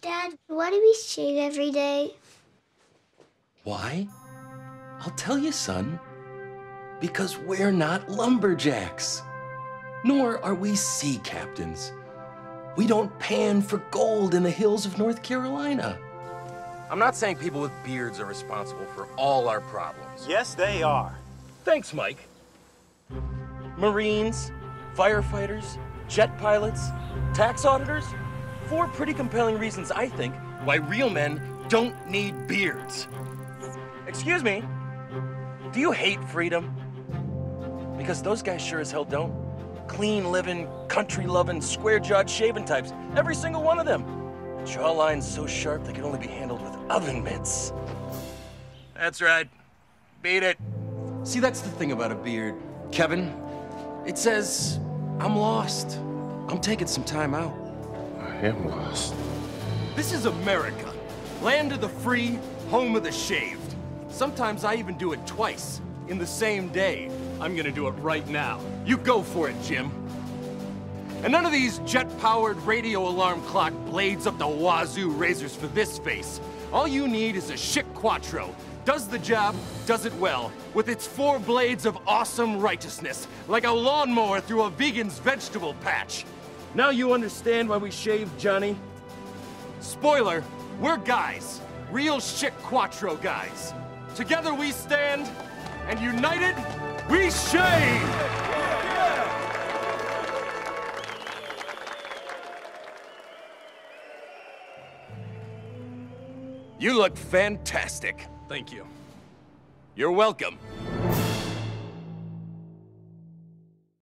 Dad, why do we shave every day? Why? I'll tell you, son. Because we're not lumberjacks. Nor are we sea captains. We don't pan for gold in the hills of North Carolina. I'm not saying people with beards are responsible for all our problems. Yes, they are. Thanks, Mike. Marines, firefighters, jet pilots, tax auditors. 4 pretty compelling reasons, I think, why real men don't need beards. Excuse me, do you hate freedom? Because those guys sure as hell don't. Clean-living, country-loving, square-jawed, shaven types. Every single one of them. Jawlines so sharp they can only be handled with oven mitts. That's right. Beat it. See, that's the thing about a beard, Kevin. It says, I'm lost. I'm taking some time out. I am lost. This is America. Land of the free, home of the shaved. Sometimes I even do it twice, in the same day. I'm gonna do it right now. You go for it, Jim. And none of these jet-powered radio alarm clock blades up the wazoo razors for this face. All you need is a Schick Quattro. Does the job, does it well, with its 4 blades of awesome righteousness, like a lawnmower through a vegan's vegetable patch. Now you understand why we shaved Johnny? Spoiler, we're guys. Real Schick Quattro guys. Together we stand, and united, we shave! You look fantastic. Thank you. You're welcome.